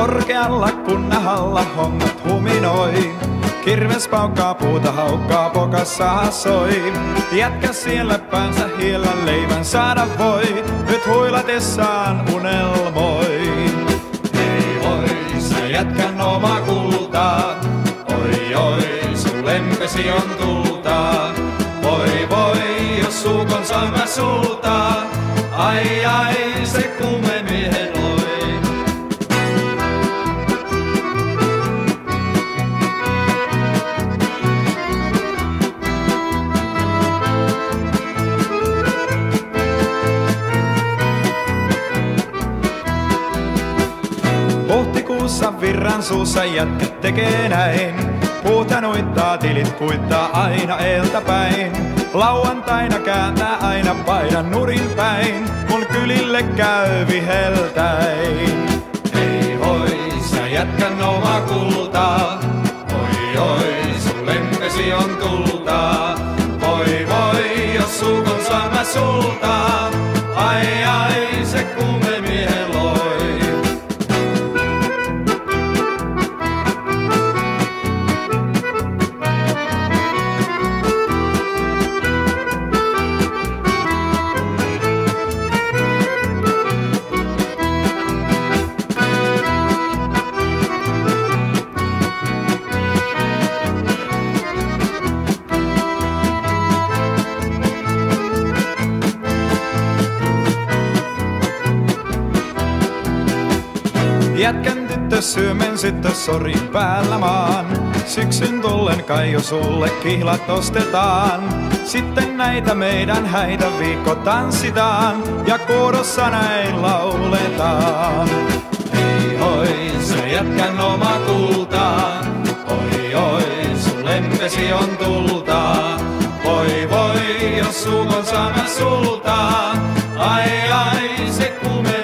Korkealla kun nahalla hongat huminoi. Kirves paukkaa puuta haukkaa pokassa soi. Jätkä siellä päänsä hiellä leivän saada voi. Nyt huilatessaan unelmoi. Hei oi, sä jätkän oma kultaa. Oi oi, sun lempesi on tultaa. Voi voi, jos suukonsa mä sultaa. Ai ai, se kuume miehen loi. Huhtikuussa virran suussa jätkät tekee näin. Puuta nuittaa, tilit kuittaa aina eeltäpäin. Lauantaina kääntää aina paidan nurin päin. Mun kylille käy viheltäin. Hei hoi, sä jätkän oma kultaa. Oi oi, sun lempesi on tultaa. Voi voi, jos suukonsa mä sultaa. Ai ai, se kuume miehen loi. Jätkän tyttö syömen sitten sorin päällä maan. Syksyn tullen kai jo sulle kihlat ostetaan. Sitten näitä meidän häitä viikko tanssitaan. Ja kuorossa näin lauletaan. Hei hoi, se jätkän oma kultaa. Oi oi, sun lempesi on tultaa. Voi voi, jos suukonsa mä sultaa. Ai ai, se kume